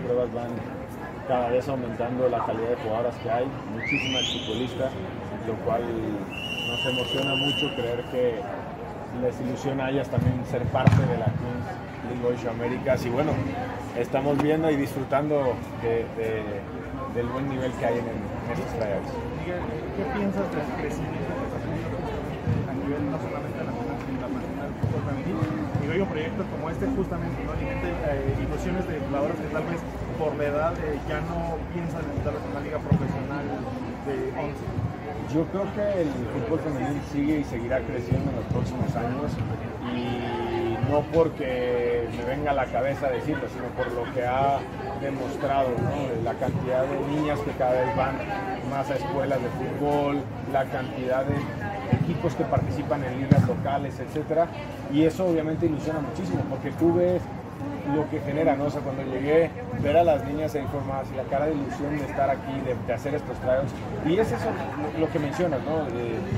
pruebas van cada vez aumentando la calidad de jugadoras que hay, muchísimas futbolistas, lo cual nos emociona mucho creer que les ilusiona a ellas también ser parte de la Queens League Ocho Américas, y bueno, estamos viendo y disfrutando del buen nivel que hay en estos tryouts. Miguel, ¿qué piensas del crecimiento que está teniendo a nivel no solamente nacional, sino internacional del fútbol femenil? Y veo proyectos como este justamente no alimenta ilusiones de jugadoras que tal vez por la edad ya no piensan en tal vez una liga profesional de 11. Yo creo que el fútbol femenil sigue y seguirá creciendo en los próximos años, y no porque me venga a la cabeza decirlo, sino por lo que ha demostrado, ¿no? La cantidad de niñas que cada vez van más a escuelas de fútbol, la cantidad de equipos que participan en ligas locales, etcétera, y eso obviamente ilusiona muchísimo, porque tú ves lo que genera, ¿no? O sea, cuando llegué, ver a las niñas ahí formadas y la cara de ilusión de estar aquí, de hacer estos tryouts, y es eso lo que mencionas, ¿no?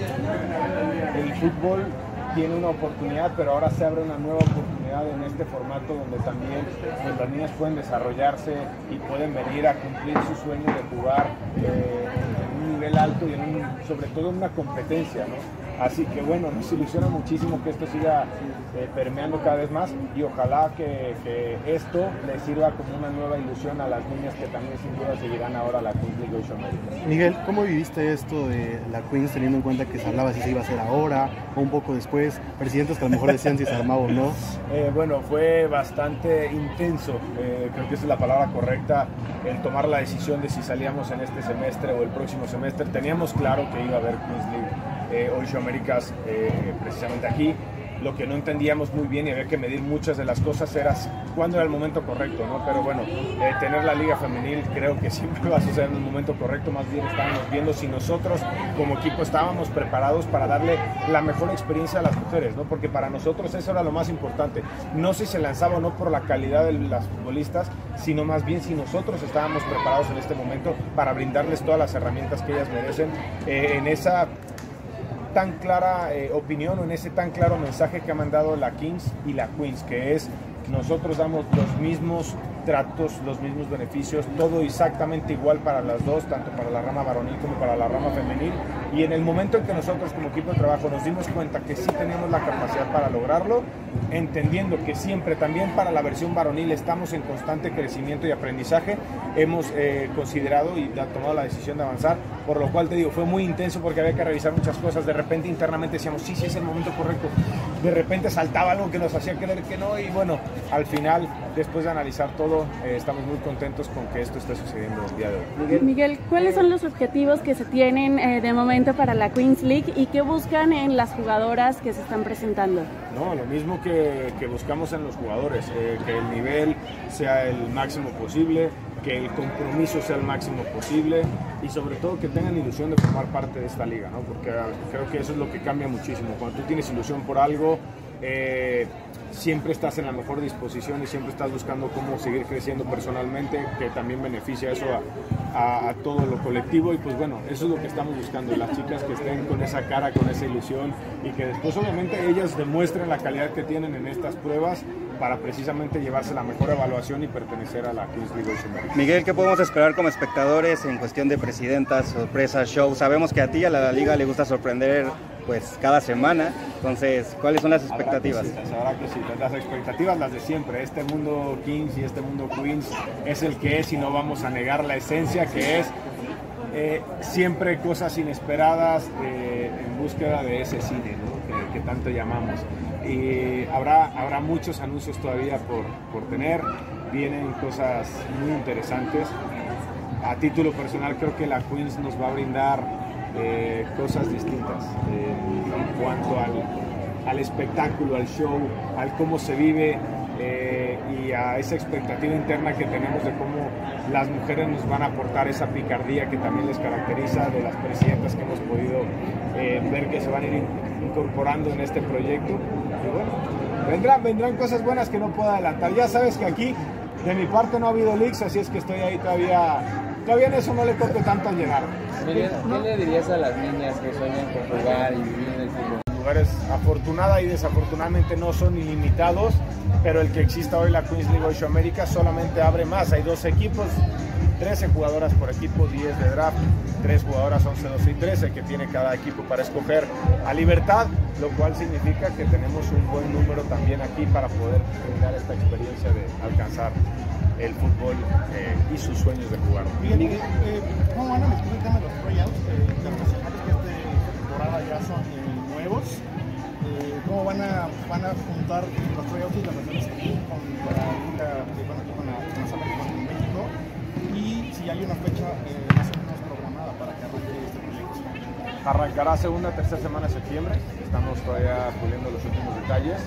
El fútbol tiene una oportunidad, pero ahora se abre una nueva oportunidad en este formato donde también pues, las niñas pueden desarrollarse y pueden venir a cumplir su sueño de jugar en un nivel alto y sobre todo en una competencia, ¿no? Así que bueno, nos ilusiona muchísimo que esto siga permeando cada vez más, y ojalá que esto les sirva como una nueva ilusión a las niñas que también sin duda seguirán ahora la Queens League Ocho Américas. Miguel, ¿cómo viviste esto de la Queens teniendo en cuenta que se hablaba si se iba a hacer ahora o un poco después? Presidentes que a lo mejor decían si se armaba o no. Bueno, fue bastante intenso, creo que esa es la palabra correcta, el tomar la decisión de si salíamos en este semestre o el próximo semestre. Teníamos claro que iba a haber Queens League Ocho Américas precisamente aquí. Lo que no entendíamos muy bien y había que medir muchas de las cosas era cuándo era el momento correcto, ¿no? Pero bueno, tener la liga femenil creo que siempre va a suceder en el momento correcto. Más bien estábamos viendo si nosotros como equipo estábamos preparados para darle la mejor experiencia a las mujeres, ¿no? Porque para nosotros eso era lo más importante, no si se lanzaba o no por la calidad de las futbolistas, sino más bien si nosotros estábamos preparados en este momento para brindarles todas las herramientas que ellas merecen en esa tan clara opinión o en ese tan claro mensaje que ha mandado la Kings y la Queens, que es: nosotros damos los mismos tratos, los mismos beneficios, todo exactamente igual para las dos, tanto para la rama varonil como para la rama femenil, y en el momento en que nosotros como equipo de trabajo nos dimos cuenta que sí tenemos la capacidad para lograrlo, entendiendo que siempre también para la versión varonil estamos en constante crecimiento y aprendizaje, hemos considerado y tomado la decisión de avanzar, por lo cual te digo, fue muy intenso porque había que revisar muchas cosas. De repente internamente decíamos sí es el momento correcto, de repente saltaba algo que nos hacía creer que no, y bueno, al final, después de analizar todo, estamos muy contentos con que esto esté sucediendo el día de hoy. Miguel, ¿cuáles son los objetivos que se tienen de momento para la Queens League y qué buscan en las jugadoras que se están presentando? No, lo mismo que buscamos en los jugadores, que el nivel sea el máximo posible, que el compromiso sea el máximo posible y sobre todo que tengan ilusión de formar parte de esta liga, ¿no? Porque creo que eso es lo que cambia muchísimo. Cuando tú tienes ilusión por algo, siempre estás en la mejor disposición y siempre estás buscando cómo seguir creciendo personalmente, que también beneficia eso a todo lo colectivo, y pues bueno, eso es lo que estamos buscando, las chicas que estén con esa cara, con esa ilusión, y que después obviamente ellas demuestren la calidad que tienen en estas pruebas para precisamente llevarse la mejor evaluación y pertenecer a la Queens League Ocho Américas. Miguel, ¿qué podemos esperar como espectadores en cuestión de presidentas, sorpresas, shows? Sabemos que a ti y a la liga le gusta sorprender pues cada semana, entonces, ¿cuáles son las expectativas? Habrá que sí, las expectativas las de siempre. Este mundo Kings y este mundo Queens es el que es y no vamos a negar la esencia que es. Siempre cosas inesperadas en búsqueda de ese cine, ¿no? que tanto llamamos. Y habrá muchos anuncios todavía por tener, vienen cosas muy interesantes. A título personal creo que la Queens nos va a brindar cosas distintas en cuanto al espectáculo, al show, al cómo se vive y a esa expectativa interna que tenemos de cómo las mujeres nos van a aportar esa picardía que también les caracteriza de las presidentas que hemos podido ver que se van a ir incorporando en este proyecto. Y bueno, vendrán cosas buenas que no puedo adelantar. Ya sabes que aquí de mi parte no ha habido leaks, así es que estoy ahí todavía en eso no le toque tanto al llegar. ¿Qué le dirías a las niñas que sueñan con jugar y vivir en el fútbol? lugares afortunada y desafortunadamente no son ilimitados, pero el que exista hoy la Queens League 8 América solamente abre más. Hay 12 equipos, 13 jugadoras por equipo, 10 de draft, 3 jugadoras, 11, 12 y 13 que tiene cada equipo para escoger a libertad, lo cual significa que tenemos un buen número también aquí para poder brindar esta experiencia de alcanzar el fútbol y sus sueños de jugar. Miguel, ¿cómo van a meter el tema de los tryouts internacionales que esta temporada ya son nuevos? ¿Cómo van a juntar los tryouts internacionales aquí con las Américas en México? Y si hay una fecha más o menos programada para que arranque este proyecto. Arrancará segunda, tercera semana de septiembre. Estamos todavía puliendo los últimos detalles.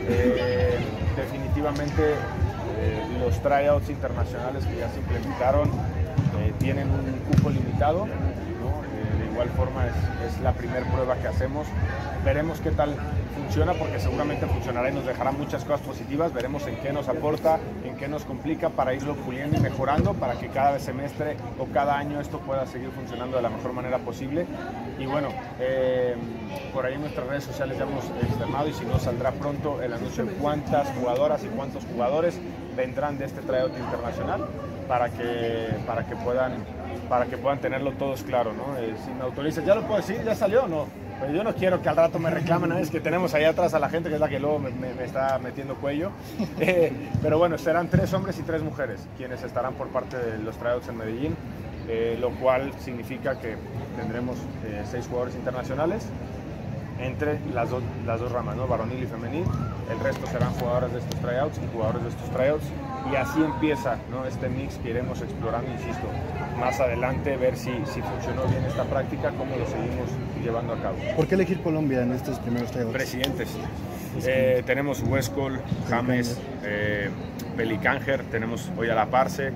Definitivamente los tryouts internacionales que ya se implementaron tienen un cupo limitado, ¿no? De igual forma es la primera prueba que hacemos. Veremos qué tal funciona, porque seguramente funcionará y nos dejará muchas cosas positivas. Veremos en qué nos aporta, en qué nos complica, para irlo puliendo y mejorando, para que cada semestre o cada año esto pueda seguir funcionando de la mejor manera posible. Y bueno, por ahí en nuestras redes sociales ya hemos externado, y si no, saldrá pronto el anuncio de cuántas jugadoras y cuántos jugadores vendrán de este tryout internacional para que puedan tenerlo todos claro, ¿no? Si me autorizas, ¿ya lo puedo decir? ¿Ya salió o no? Pues yo no quiero que al rato me reclamen, es que tenemos allá atrás a la gente que es la que luego me está metiendo cuello. Pero bueno, serán 3 hombres y 3 mujeres quienes estarán por parte de los tryouts en Medellín, lo cual significa que tendremos 6 jugadores internacionales entre las dos ramas, ¿no? Varonil y femenil. El resto serán jugadoras de estos tryouts y jugadores de estos tryouts, y así empieza, ¿no? Este mix que iremos explorando, insisto, más adelante, ver si funcionó bien esta práctica, cómo lo seguimos llevando a cabo. ¿Por qué elegir Colombia en estos primeros tryouts? Presidentes. Tenemos Huescol, James, Pelicánger, tenemos hoy a La Parce.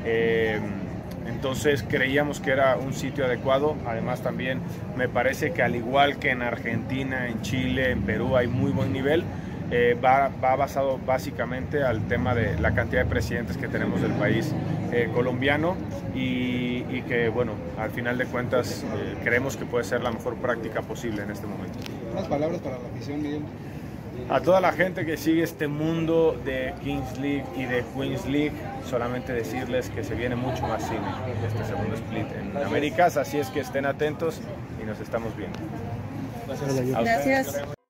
Entonces creíamos que era un sitio adecuado. Además también me parece que, al igual que en Argentina, en Chile, en Perú, hay muy buen nivel. Va basado básicamente al tema de la cantidad de presidentes que tenemos del país colombiano, y que, bueno, al final de cuentas creemos que puede ser la mejor práctica posible en este momento. Unas palabras para la afición, Miguel. A toda la gente que sigue este mundo de Kings League y de Queens League, solamente decirles que se viene mucho más cine este segundo split en Américas, así es que estén atentos y nos estamos viendo. Gracias.